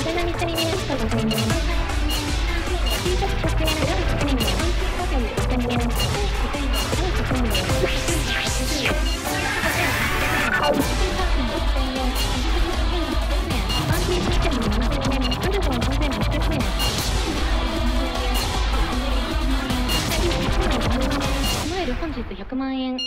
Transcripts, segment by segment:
なみちゃんにやった5000円。T シャツ100円、ダウン1000円。カフェに5000円。ダウン1000円。ダウン1000円。80円。ワンピース1点7000円。ウルゴン3800円。スマイル本日100万円。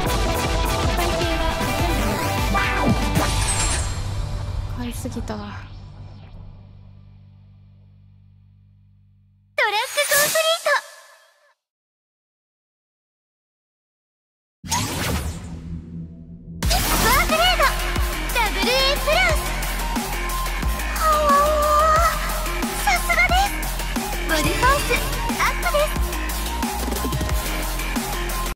買いすぎた。